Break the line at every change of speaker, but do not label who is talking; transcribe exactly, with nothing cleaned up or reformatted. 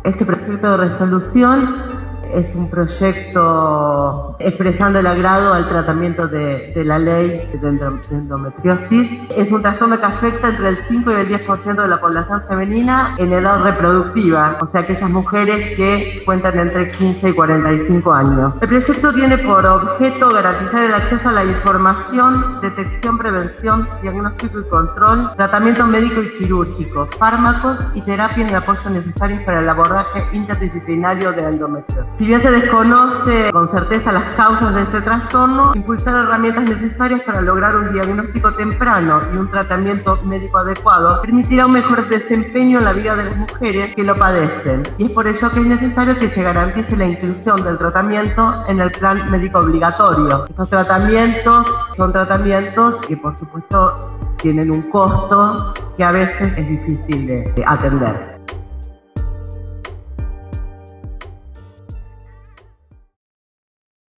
Este proyecto de resolución es un proyecto expresando el agrado al tratamiento de, de la ley de endometriosis. Es un trastorno que afecta entre el cinco y el diez por ciento de la población femenina en edad reproductiva, o sea, aquellas mujeres que cuentan entre quince y cuarenta y cinco años. El proyecto tiene por objeto garantizar el acceso a la información, detección, prevención, diagnóstico y control, tratamiento médico y quirúrgico, fármacos y terapias de apoyo necesarios para el abordaje interdisciplinario de endometriosis. Si bien se desconoce con certeza las causas de este trastorno, impulsar herramientas necesarias para lograr un diagnóstico temprano y un tratamiento médico adecuado permitirá un mejor desempeño en la vida de las mujeres que lo padecen. Y es por ello que es necesario que se garantice la inclusión del tratamiento en el plan médico obligatorio. Estos tratamientos son tratamientos que, por supuesto, tienen un costo que a veces es difícil de atender.